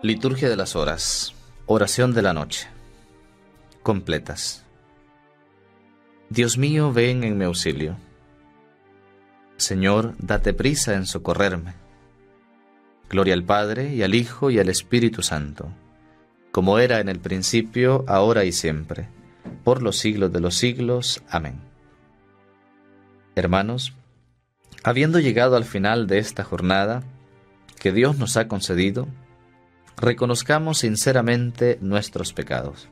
Liturgia de las horas. Oración de la noche. Completas. Dios mío, ven en mi auxilio. Señor, date prisa en socorrerme. Gloria al Padre, y al Hijo, y al Espíritu Santo, como era en el principio, ahora y siempre, por los siglos de los siglos. Amén. Hermanos, habiendo llegado al final de esta jornada que Dios nos ha concedido, reconozcamos sinceramente nuestros pecados.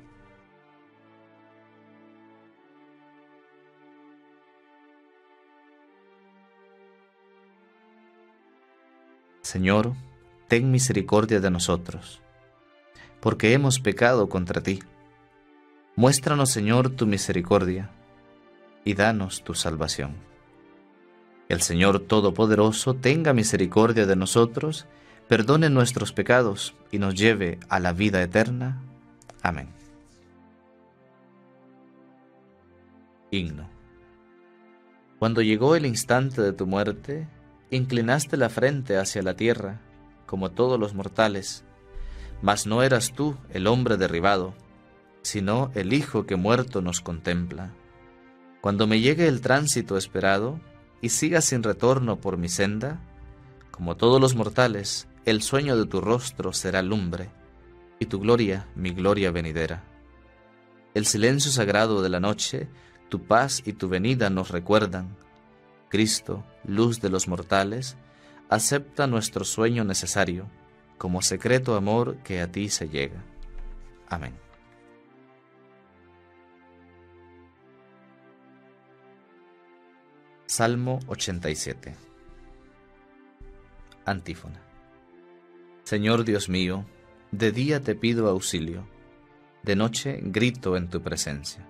Señor, ten misericordia de nosotros, porque hemos pecado contra ti. Muéstranos, Señor, tu misericordia, y danos tu salvación. El Señor Todopoderoso tenga misericordia de nosotros, perdone nuestros pecados y nos lleve a la vida eterna. Amén. Himno. Cuando llegó el instante de tu muerte, inclinaste la frente hacia la tierra, como todos los mortales, mas no eras tú el hombre derribado, sino el Hijo que muerto nos contempla. Cuando me llegue el tránsito esperado, y siga sin retorno por mi senda, como todos los mortales, el sueño de tu rostro será lumbre, y tu gloria mi gloria venidera. El silencio sagrado de la noche, tu paz y tu venida nos recuerdan. Cristo, luz de los mortales, acepta nuestro sueño necesario, como secreto amor que a ti se llega. Amén. Salmo 87. Antífona. Señor Dios mío, de día te pido auxilio, de noche grito en tu presencia.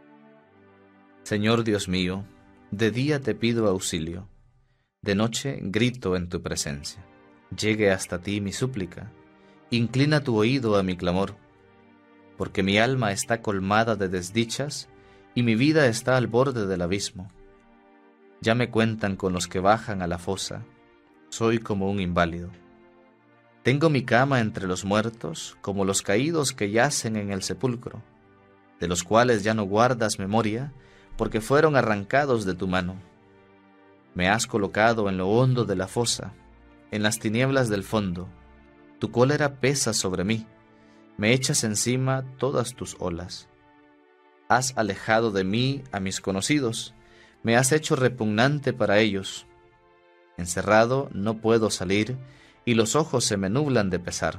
Señor Dios mío, de día te pido auxilio, de noche grito en tu presencia. Llegue hasta ti mi súplica, inclina tu oído a mi clamor, porque mi alma está colmada de desdichas y mi vida está al borde del abismo. Ya me cuentan con los que bajan a la fosa, soy como un inválido. Tengo mi cama entre los muertos, como los caídos que yacen en el sepulcro, de los cuales ya no guardas memoria, porque fueron arrancados de tu mano. Me has colocado en lo hondo de la fosa, en las tinieblas del fondo. Tu cólera pesa sobre mí, me echas encima todas tus olas. Has alejado de mí a mis conocidos, me has hecho repugnante para ellos. Encerrado no puedo salir, y los ojos se me nublan de pesar.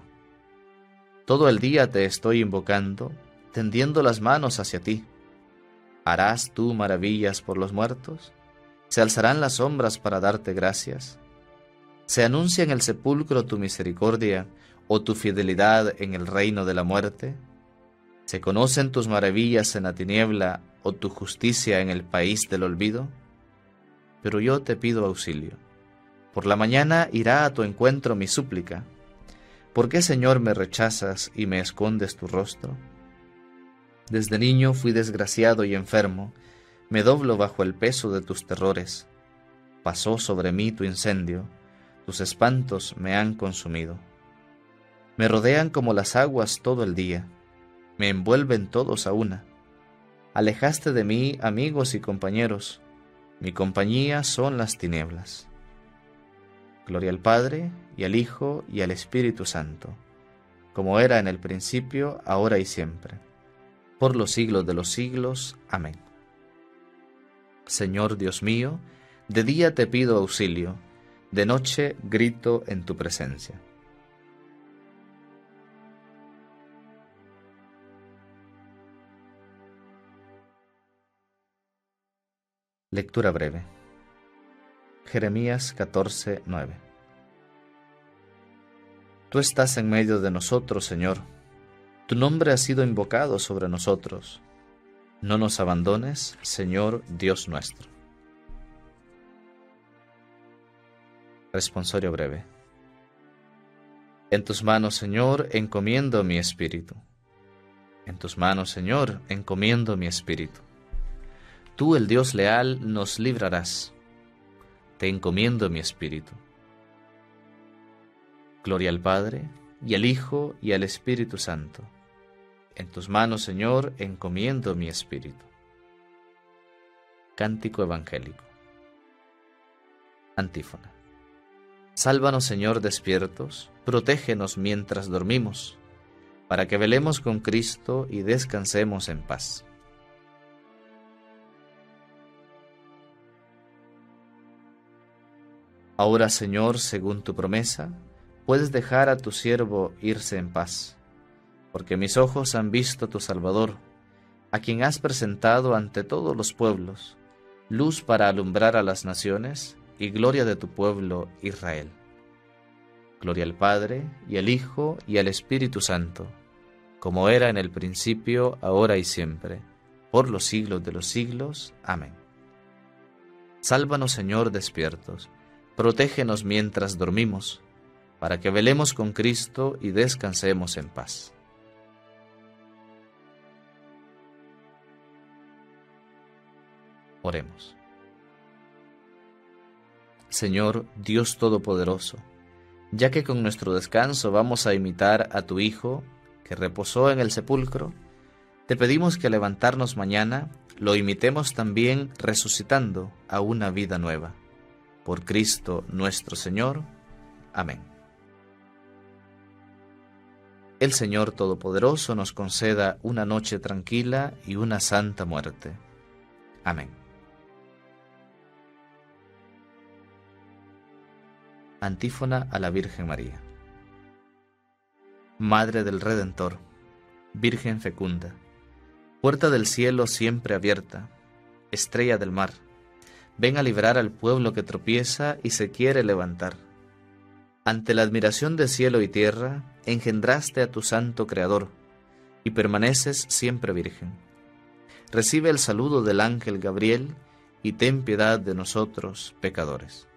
Todo el día te estoy invocando, tendiendo las manos hacia ti. ¿Harás tú maravillas por los muertos? ¿Se alzarán las sombras para darte gracias? ¿Se anuncia en el sepulcro tu misericordia o tu fidelidad en el reino de la muerte? ¿Se conocen tus maravillas en la tiniebla o tu justicia en el país del olvido? Pero yo te pido auxilio. Por la mañana irá a tu encuentro mi súplica. ¿Por qué, Señor, me rechazas y me escondes tu rostro? Desde niño fui desgraciado y enfermo, me doblo bajo el peso de tus terrores. Pasó sobre mí tu incendio, tus espantos me han consumido. Me rodean como las aguas todo el día, me envuelven todos a una. Alejaste de mí amigos y compañeros, mi compañía son las tinieblas. Gloria al Padre, y al Hijo, y al Espíritu Santo, como era en el principio, ahora y siempre, por los siglos de los siglos. Amén. Señor Dios mío, de día te pido auxilio, de noche grito en tu presencia. Lectura breve. Jeremías 14:9. Tú estás en medio de nosotros, Señor. Tu nombre ha sido invocado sobre nosotros. No nos abandones, Señor Dios nuestro. Responsorio breve. En tus manos, Señor, encomiendo mi espíritu. En tus manos, Señor, encomiendo mi espíritu. Tú, el Dios leal, nos librarás. Te encomiendo mi espíritu. Gloria al Padre, y al Hijo, y al Espíritu Santo. En tus manos, Señor, encomiendo mi espíritu. Cántico evangélico. Antífona. Sálvanos, Señor, despiertos, protégenos mientras dormimos, para que velemos con Cristo y descansemos en paz. Ahora, Señor, según tu promesa, puedes dejar a tu siervo irse en paz, porque mis ojos han visto a tu Salvador, a quien has presentado ante todos los pueblos, luz para alumbrar a las naciones y gloria de tu pueblo Israel. Gloria al Padre, y al Hijo, y al Espíritu Santo, como era en el principio, ahora y siempre, por los siglos de los siglos. Amén. Sálvanos, Señor, despiertos, protégenos mientras dormimos, para que velemos con Cristo y descansemos en paz. Oremos. Señor, Dios Todopoderoso, ya que con nuestro descanso vamos a imitar a tu Hijo, que reposó en el sepulcro, te pedimos que al levantarnos mañana lo imitemos también resucitando a una vida nueva. Por Cristo nuestro Señor. Amén. El Señor Todopoderoso nos conceda una noche tranquila y una santa muerte. Amén. Antífona a la Virgen María. Madre del Redentor, Virgen fecunda, puerta del cielo siempre abierta, estrella del mar, ven a librar al pueblo que tropieza y se quiere levantar. Ante la admiración de cielo y tierra, engendraste a tu santo Creador, y permaneces siempre virgen. Recibe el saludo del ángel Gabriel, y ten piedad de nosotros, pecadores.